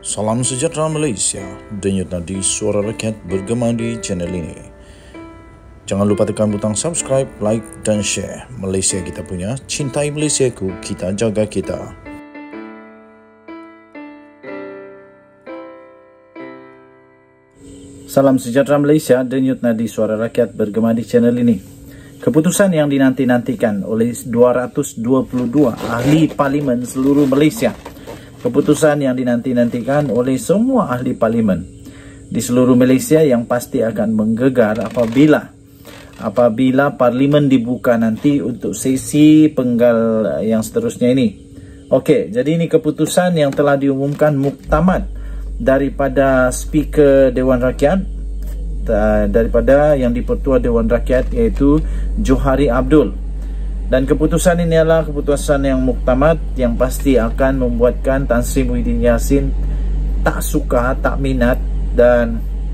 Salam sejahtera Malaysia, denyut nadi suara rakyat bergema di channel ini. Jangan lupa tekan butang subscribe, like dan share. Malaysia kita punya, cintai Malaysiaku, kita jaga kita. Salam sejahtera Malaysia, denyut nadi suara rakyat bergema di channel ini. Keputusan yang dinanti-nantikan oleh 222 ahli parlimen seluruh Malaysia. Keputusan yang dinanti-nantikan oleh semua ahli parlimen di seluruh Malaysia yang pasti akan menggegar apabila parlimen dibuka nanti untuk sesi penggal yang seterusnya ini. Okey, jadi ini keputusan yang telah diumumkan muktamad daripada Speaker Dewan Rakyat, daripada yang di-Pertua Dewan Rakyat, iaitu Johari Abdul. Dan keputusan ini adalah keputusan yang muktamad yang pasti akan membuatkan Tan Sri Muhyiddin Yassin tak suka, tak minat dan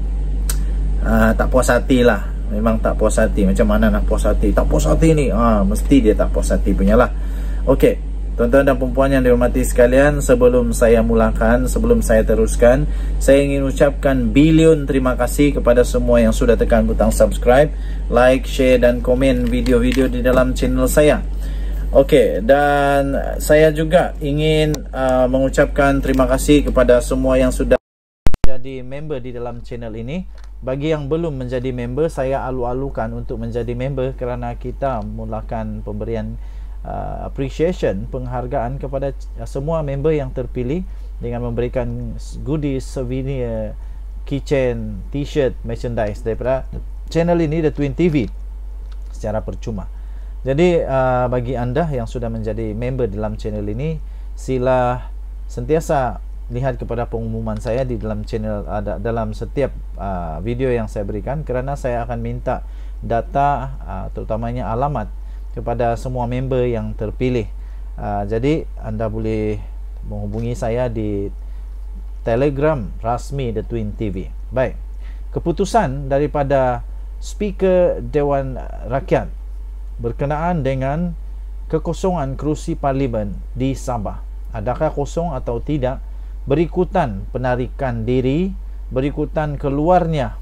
tak puas hati lah. Memang tak puas hati. Macam mana nak puas hati? Tak puas hati ni, mesti dia tak puas hati punya lah. Okey, tuan-tuan dan perempuan yang dihormati sekalian, sebelum saya mulakan, sebelum saya teruskan, saya ingin ucapkan bilion terima kasih kepada semua yang sudah tekan butang subscribe, like, share dan komen video-video di dalam channel saya. Okey, dan saya juga ingin mengucapkan terima kasih kepada semua yang sudah menjadi member di dalam channel ini. Bagi yang belum menjadi member, saya alu-alukan untuk menjadi member kerana kita mulakan pemberian appreciation, penghargaan kepada semua member yang terpilih dengan memberikan goodies, souvenir, keychain, t-shirt, merchandise daripada channel ini, The Twin TV, secara percuma. Jadi bagi anda yang sudah menjadi member dalam channel ini, sila sentiasa lihat kepada pengumuman saya di dalam channel, dalam setiap video yang saya berikan, kerana saya akan minta data, terutamanya alamat, kepada semua member yang terpilih. Jadi anda boleh menghubungi saya di Telegram rasmi The Twin TV. Baik, keputusan daripada Speaker Dewan Rakyat berkenaan dengan kekosongan kerusi parlimen di Sabah, adakah kosong atau tidak, berikutan penarikan diri, berikutan keluarnya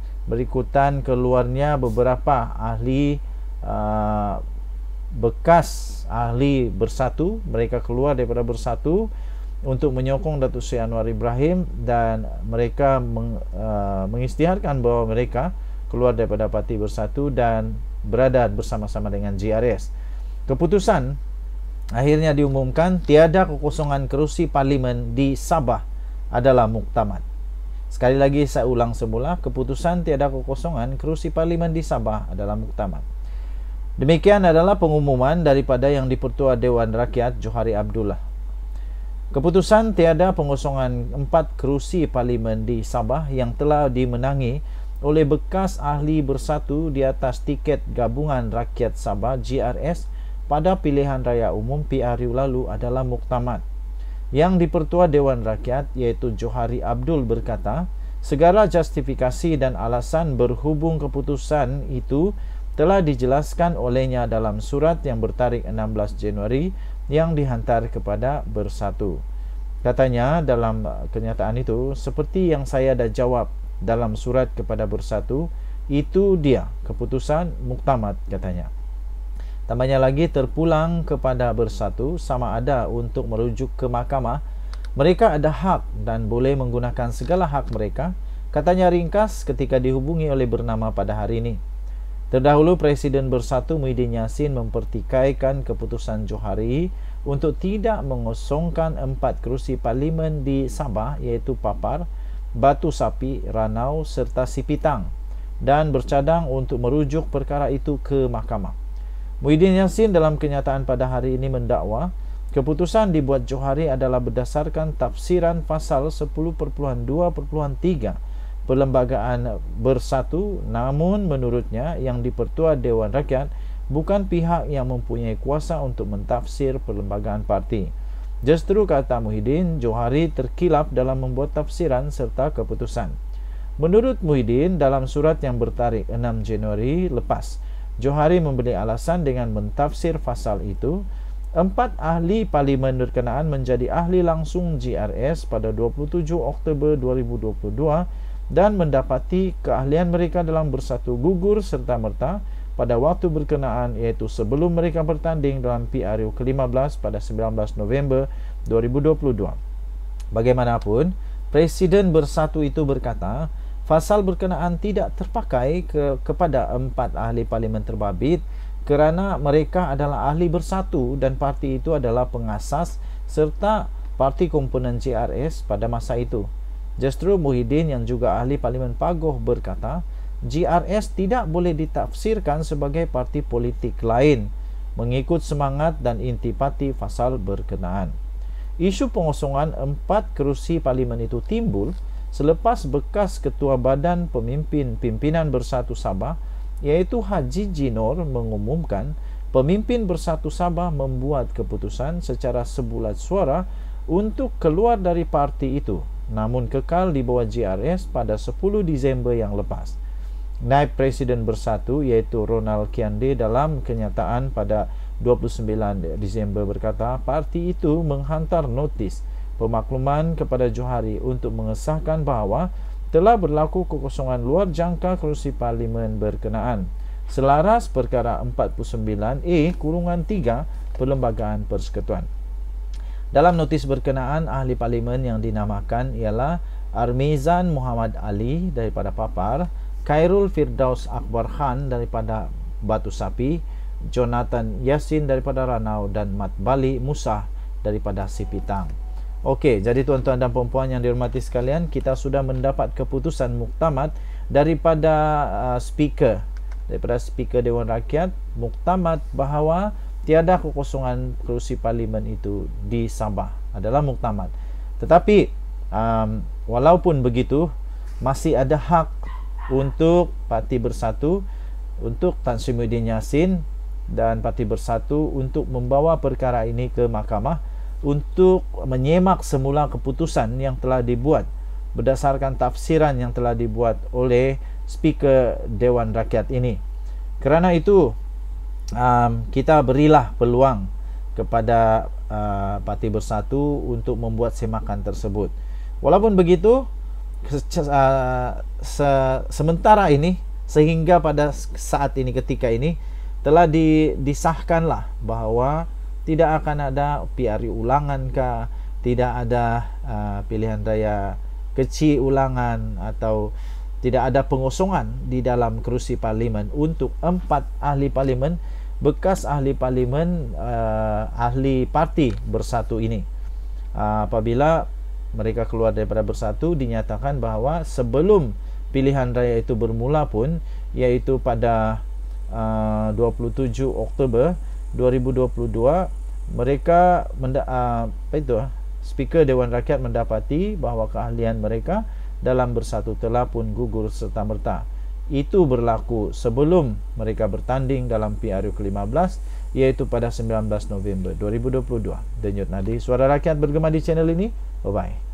beberapa ahli, bekas ahli Bersatu. Mereka keluar daripada Bersatu untuk menyokong Datuk Seri Anwar Ibrahim, dan mereka mengisytiharkan bahawa mereka keluar daripada Parti Bersatu dan berada bersama-sama dengan GRS. Keputusan akhirnya diumumkan tiada kekosongan kerusi parlimen di Sabah adalah muktamad. Sekali lagi saya ulang semula, keputusan tiada kekosongan kerusi parlimen di Sabah adalah muktamad. Demikian adalah pengumuman daripada yang di-Pertua Dewan Rakyat Johari Abdullah. Keputusan tiada pengosongan 4 kerusi parlimen di Sabah yang telah dimenangi oleh bekas ahli Bersatu di atas tiket Gabungan Rakyat Sabah GRS pada pilihan raya umum PRU lalu adalah muktamad. Yang di-Pertua Dewan Rakyat iaitu Johari Abdul berkata, segala justifikasi dan alasan berhubung keputusan itu telah dijelaskan olehnya dalam surat yang bertarikh 16 Januari yang dihantar kepada Bersatu. Katanya dalam kenyataan itu, seperti yang saya dah jawab dalam surat kepada Bersatu, itu dia keputusan muktamad, katanya. Tambahnya lagi, terpulang kepada Bersatu sama ada untuk merujuk ke mahkamah, mereka ada hak dan boleh menggunakan segala hak mereka, katanya ringkas ketika dihubungi oleh Bernama pada hari ini. Terdahulu Presiden Bersatu Muhyiddin Yassin mempertikaikan keputusan Johari untuk tidak mengosongkan 4 kerusi parlimen di Sabah, iaitu Papar, Batu Sapi, Ranau serta Sipitang, dan bercadang untuk merujuk perkara itu ke mahkamah. Muhyiddin Yassin dalam kenyataan pada hari ini mendakwa keputusan dibuat Johari adalah berdasarkan tafsiran pasal 10.2.3 Perlembagaan Bersatu, namun menurutnya yang di-Pertua Dewan Rakyat bukan pihak yang mempunyai kuasa untuk mentafsir perlembagaan parti. Justru, kata Muhyiddin, Johari terkilap dalam membuat tafsiran serta keputusan. Menurut Muhyiddin, dalam surat yang bertarikh 6 Januari lepas, Johari memberi alasan dengan mentafsir pasal itu 4 ahli parlimen berkenaan menjadi ahli langsung GRS pada 27 Oktober 2022 dan mendapati keahlian mereka dalam bersatu gugur serta-merta pada waktu berkenaan, iaitu sebelum mereka bertanding dalam PRU ke-15 pada 19 November 2022. Bagaimanapun, Presiden Bersatu itu berkata, fasal berkenaan tidak terpakai kepada 4 ahli parlimen terbabit kerana mereka adalah ahli bersatu dan parti itu adalah pengasas serta parti komponen GRS pada masa itu. Justru Muhyiddin yang juga ahli parlimen Pagoh berkata, GRS tidak boleh ditafsirkan sebagai parti politik lain mengikut semangat dan intipati fasal berkenaan. Isu pengosongan 4 kerusi parlimen itu timbul selepas bekas Ketua Badan Pimpinan Bersatu Sabah iaitu Haji Jinor mengumumkan pemimpin Bersatu Sabah membuat keputusan secara sebulat suara untuk keluar dari parti itu, namun kekal di bawah GRS pada 10 Disember yang lepas. Naib Presiden Bersatu iaitu Ronald Kiande dalam kenyataan pada 29 Disember berkata parti itu menghantar notis pemakluman kepada Johari untuk mengesahkan bahawa telah berlaku kekosongan luar jangka kerusi parlimen berkenaan selaras perkara 49A-3 Perlembagaan Persekutuan. Dalam notis berkenaan, ahli parlimen yang dinamakan ialah Armizan Muhammad Ali daripada Papar, Khairul Firdaus Akbar Khan daripada Batu Sapi, Jonathan Yasin daripada Ranau dan Mat Bali Musa daripada Sipitang. Okey, jadi tuan-tuan dan puan-puan yang dihormati sekalian, kita sudah mendapat keputusan muktamad daripada speaker Dewan Rakyat, muktamad bahawa tiada kekosongan kerusi parlimen itu di Sabah, adalah muktamad. Tetapi walaupun begitu, masih ada hak untuk Parti Bersatu, untuk Tan Sri Muhyiddin Yassin dan Parti Bersatu untuk membawa perkara ini ke mahkamah untuk menyemak semula keputusan yang telah dibuat berdasarkan tafsiran yang telah dibuat oleh speaker Dewan Rakyat ini. Kerana itu kita berilah peluang kepada Parti Bersatu untuk membuat semakan tersebut. Walaupun begitu, sementara ini sehingga pada saat ini, ketika ini telah disahkanlah bahawa tidak akan ada PRU ulangan kah, tidak ada pilihan raya kecil ulangan, atau tidak ada pengosongan di dalam kerusi parlimen untuk 4 ahli parlimen, bekas ahli parlimen, ahli parti Bersatu ini. Apabila mereka keluar daripada Bersatu, dinyatakan bahawa sebelum pilihan raya itu bermula pun, iaitu pada 27 Oktober 2022, mereka speaker Dewan Rakyat mendapati bahawa keahlian mereka dalam Bersatu telah pun gugur serta-merta. Itu berlaku sebelum mereka bertanding dalam PRU ke-15, iaitu pada 19 November 2022. Denyut nadi Suara Rakyat bergema di channel ini. Bye-bye.